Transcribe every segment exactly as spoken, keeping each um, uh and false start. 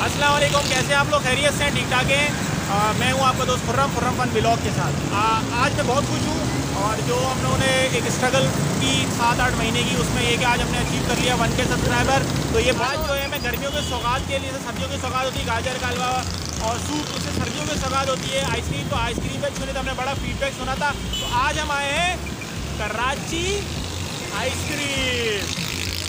अस्सलाम वालेकुम, कैसे हैं आप लोग? खैरियत से हैं? ठीक ठाक हैं? आ, मैं हूं आपका दोस्त खुर्रम खुर्रम फन ब्लॉग के साथ। आ, आज मैं बहुत खुश हूं और जो हम लोगों ने एक स्ट्रगल की सात आठ महीने की, उसमें ये कि आज हमने अचीव कर लिया वन के सब्सक्राइबर। तो ये बात जो है, मैं गर्मियों के सौगात के लिए, सर्दियों की सौगात होती है गाजर का हलवा और सूप, उससे सर्दियों की सौगात होती है आइसक्रीम। तो आइसक्रीम पे सुने तो हमने बड़ा फीडबैक सुना था, तो आज हम आए हैं कराची आइसक्रीम।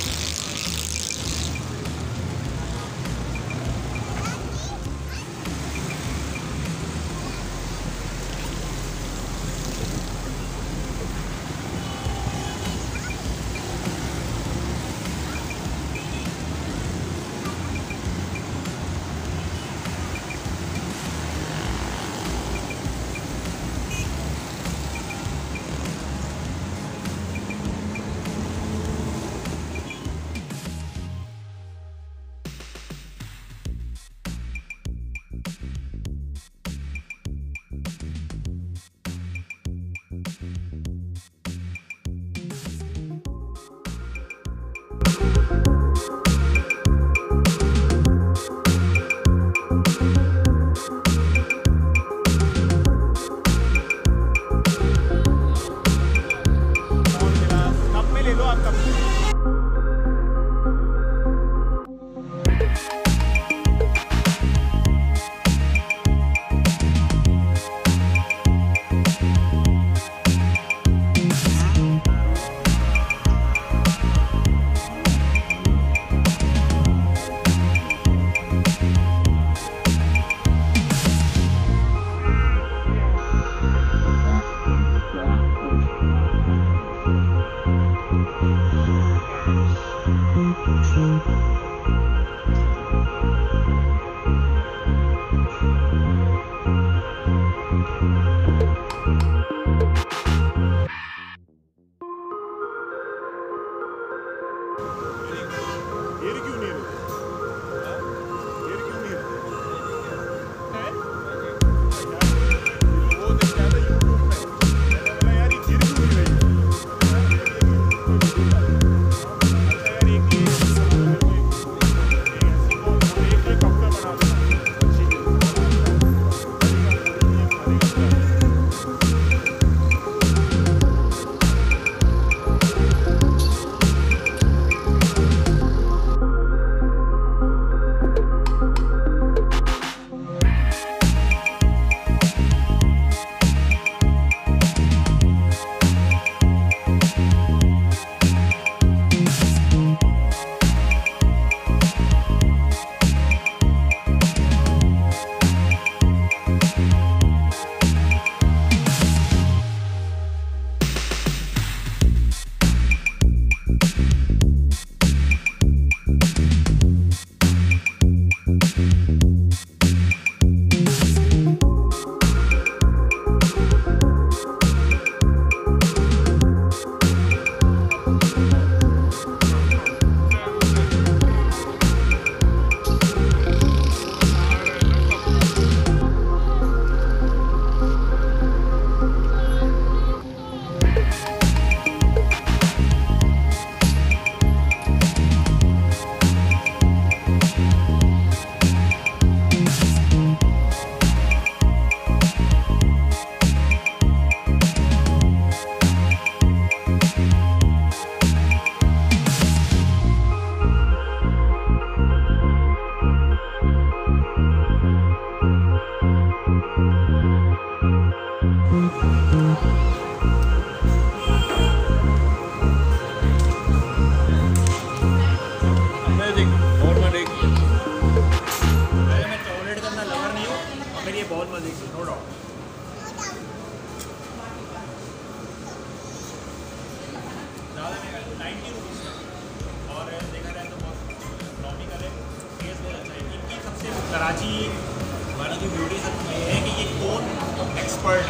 कराची वाली जो ब्यूटी है कि ये कौन एक्सपर्ट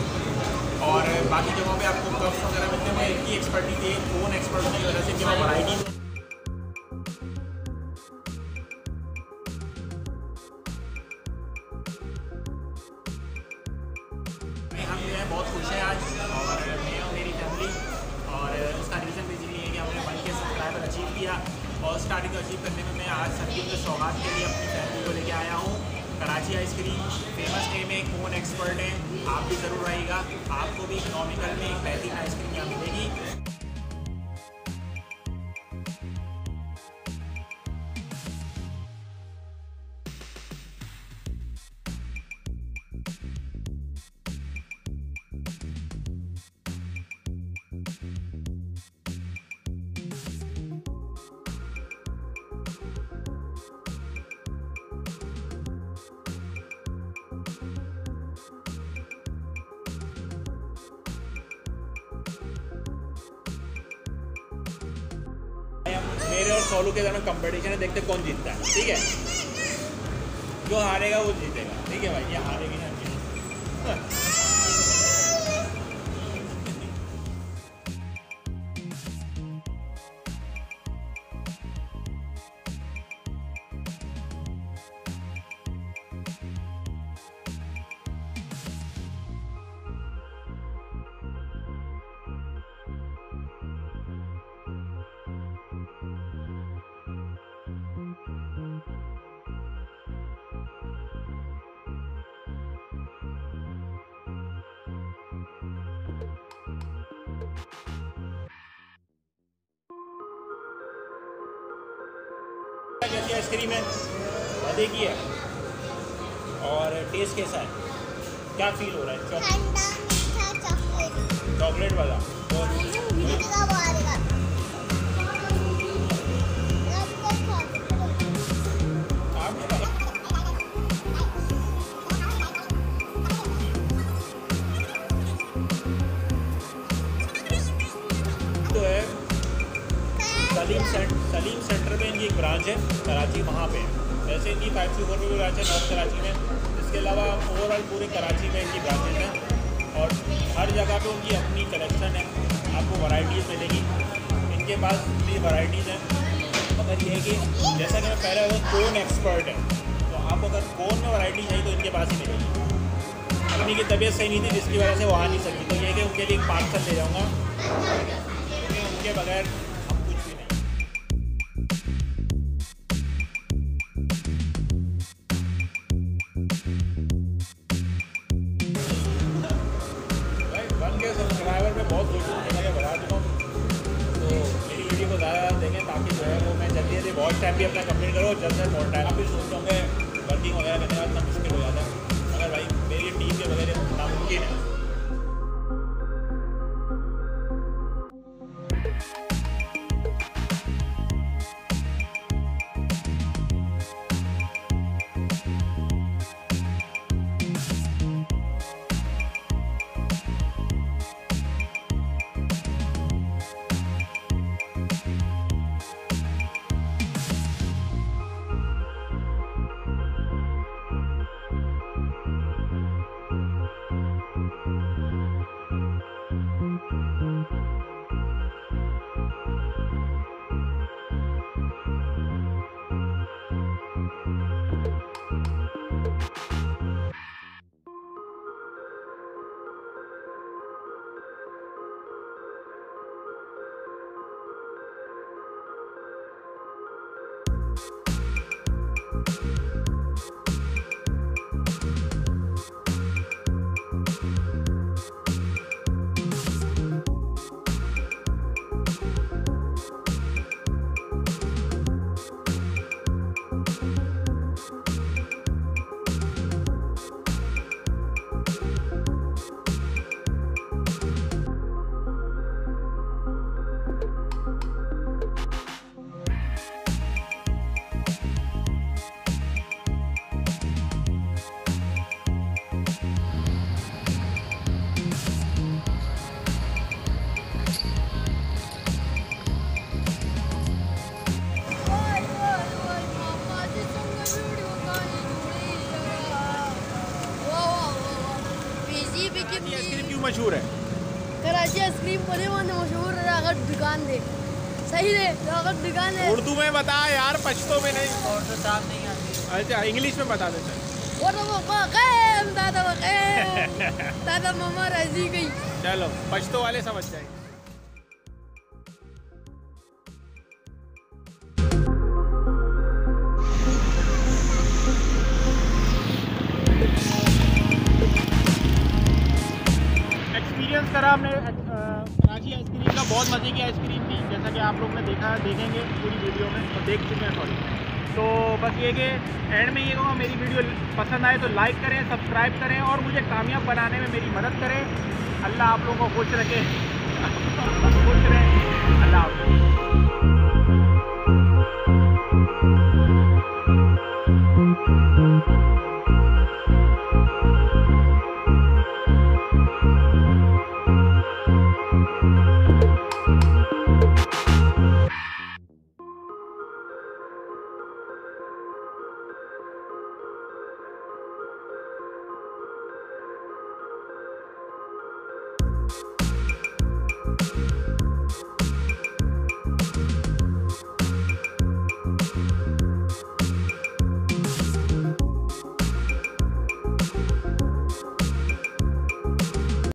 है और बाकी जगहों पे आपको कप्स वगैरह मिलते हैं, इनकी एक्सपर्टी थी कौन एक्सपर्ट होने की वजह से कि वैरायटी हम जो है बहुत खुश हैं आज, और मैं और मेरी फैमिली, और उसका रीज़न बेसिकली है कि हमने वन के सब्सक्राइबर अचीव किया और स्टार्टिंग अचीव करने में मैं आज सर्दियों के सौगात के लिए अपनी फैमिली को कराची आइसक्रीम फेमस है में कोन एक्सपर्ट है, आप भी ज़रूर आइएगा। आपको भी इकोनॉमिकल में एक बेहतरीन आइसक्रीम यहाँ मिलेगी। मेरे और सोलू के दरमियान कंपटीशन है, देखते कौन जीतता है। ठीक है, जो हारेगा वो जीतेगा। ठीक है भाई, ये हारेगी ना। कैसी आइसक्रीम है, मज़े की है और टेस्ट कैसा है, क्या फील हो रहा है? चॉकलेट चॉकलेट वाला तो तो है सलीम सेंट सलीम सेंटर में इनकी एक ब्रांच है कराची, वहाँ पे है। वैसे इनकी फाइव सी फोर में भी ब्रांच है नॉर्थ कराची में। इसके अलावा ओवरऑल पूरे कराची में इनकी ब्रांचेज हैं और हर जगह पे उनकी अपनी कलेक्शन है, आपको वैरायटीज़ मिलेगी। इनके पास भी वैरायटीज़ हैं, मगर ये है कि जैसा कि मैं पहले वो कोन एक्सपर्ट है, तो आप अगर कोन में वैरायटी चाहिए तो इनके पास ही मिलेगी। अपनी की तबीयत सही नहीं थी जिसकी वजह से वो आ नहीं सकी, तो ये है कि उनके लिए एक पार्सल ले जाऊँगा, क्योंकि उनके बगैर सब्सक्राइबर में बहुत खुश हूँ, जैसा कि बता चुका हूँ। तो मेरी वीडियो को ज़्यादा देखें ताकि जो है वो मैं जल्दी जल्दी बहुत टाइम भी अपना कंप्लीट करूँ, जल्द से बहुत टाइम। आप भी सोचते होंगे वर्किंग वगैरह करने का इतना मुश्किल हो जाता है, मगर भाई मेरी टीम के वगैरह नामुमकिन है। आइसक्रीम क्यों मशहूर है? कराची आइसक्रीम बड़े मशहूर है। अगर दुकान दे सही है तो अगर दुकान है। उर्दू में बता यार, पश्तो में नहीं। और तो साफ नहीं आती। अच्छा इंग्लिश में बता देते हैं। दादा दादा मामा राजी गई। चलो पश्तो वाले समझ जाएंगे। लिया हमने कराची आइसक्रीम का, बहुत मज़े की आइसक्रीम थी, जैसा कि आप लोग ने देखा देखेंगे पूरी वीडियो में और देख चुके हैं सॉरी। तो बस ये कि एंड में ये कहूँगा, मेरी वीडियो पसंद आए तो लाइक करें, सब्सक्राइब करें और मुझे कामयाब बनाने में मेरी मदद करें। अल्लाह आप लोगों को खुश रखे, खुश रहें। अल्लाह हाफ़िज़।